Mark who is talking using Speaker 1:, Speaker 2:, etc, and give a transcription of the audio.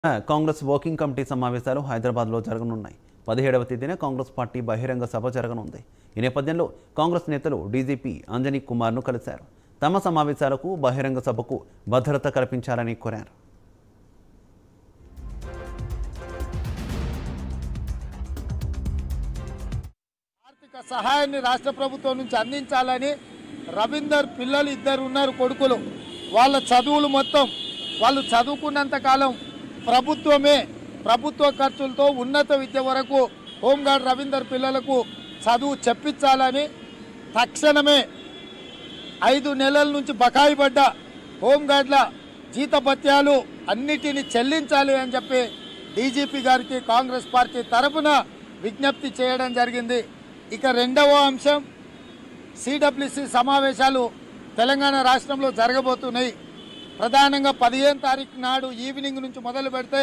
Speaker 1: Congress working committee సమావేశాలు హైదరాబాద్లో జరగనున్నాయి. 17వ తేదీన కాంగ్రెస్ పార్టీ బహిరంగ సభ జరగనుంది. ఈ నేపథ్యంలో కాంగ్రెస్ నేతలు డీజీపీ అంజనీ కుమార్ను కలిశారు. తమ సమావేశాలకు బహిరంగ సభకు భద్రత కల్పించాలని కోరారు.
Speaker 2: ఆర్థిక సహాయాన్ని రాష్ట్ర ప్రభుత్వం నుంచి అందించాలని రవీందర్ పిల్లలు ఇద్దరు ఉన్నారు, కొడుకులు. వాళ్ళ చదువులు మొత్తం వాళ్ళు చదువుకున్నంత కాలం ప్రభుత్వమే ప్రభుత్వ ఖర్చులతో ఉన్నత విద్య వరకు హోంగార్డ్ రవీందర్ పిల్లలకు చదువు చెప్పించాలని తక్షణమే 5 నెలల నుంచి బకాయి పడ్డ హోంగార్డ్ల జీతభత్యాలు అన్నిటిని చెల్లించాలి అని చెప్పి డీజీపీ గారికి కాంగ్రెస్ పార్టీ తరఫున విజ్ఞప్తి చేయడం జరిగింది. ఇక రెండవ అంశం, సిడబ్ల్యూసి సమావేశాలు తెలంగాణ రాష్ట్రంలో జరగబోతున్నాయి. ప్రధానంగా 15వ తారీఖు నాడు ఈవినింగ్ నుంచి మొదలు పెడితే